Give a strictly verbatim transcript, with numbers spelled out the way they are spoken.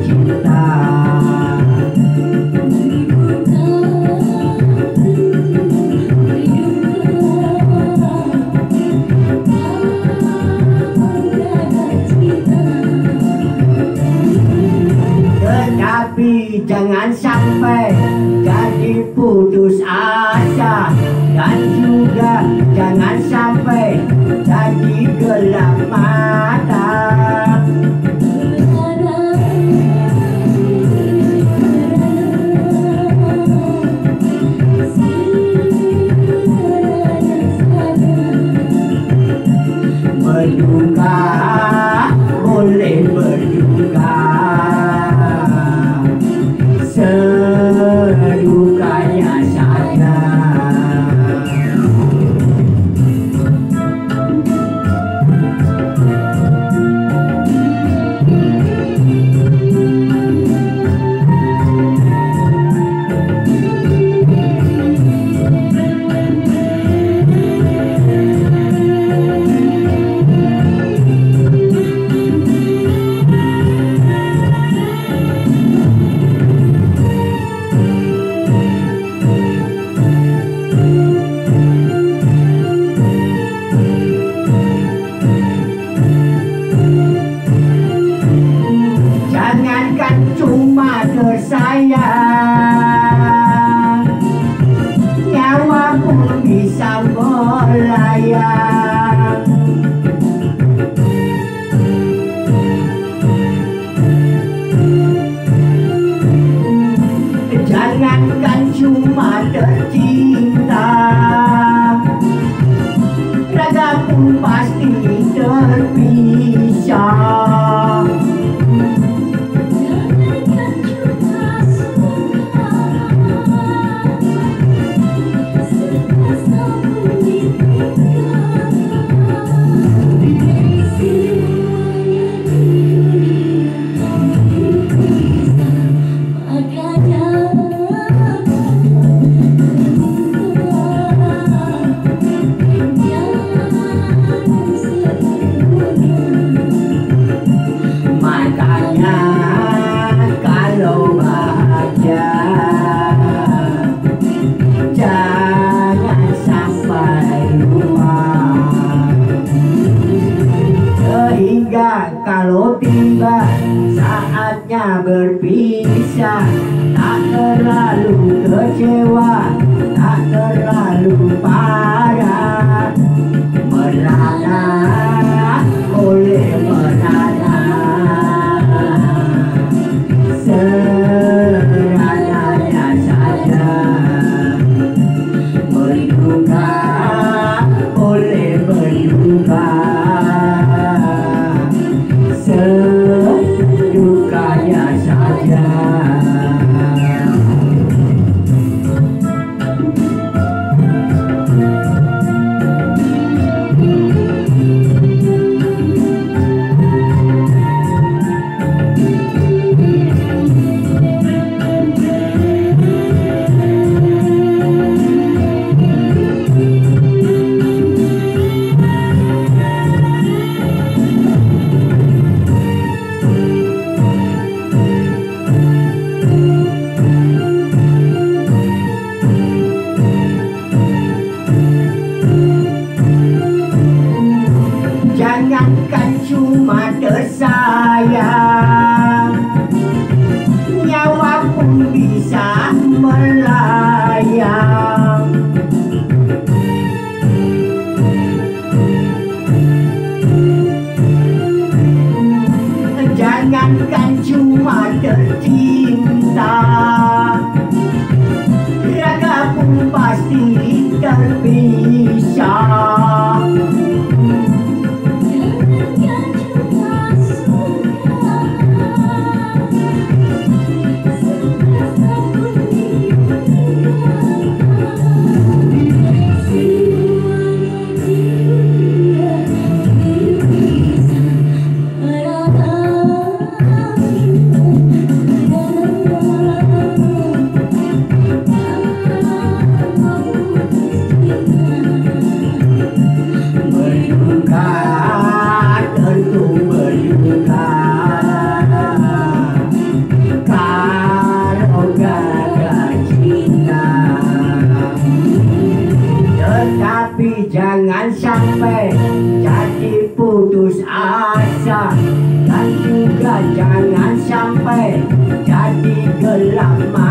cinta. Tetapi jangan sampai jadi putus asa, dan juga jangan sampai jadi gelap mata. Berduka boleh berduka, sedukanya saja. Cuma tersayang, nyawa pun bisa melayang. Jangankan cuma tercinta, raga pun pasti terpisah. Kalau tiba saatnya berpisah, tak terlalu kecewa, tak terlalu parah. Merana boleh merana, seadanya saja. Berduka boleh berduka, sedukanya saja. Jangankan cuma tersayang, nyawa pun bisa melayang. Jangankan cuma tercinta, raga pun pasti terpisah. jadi gelap mata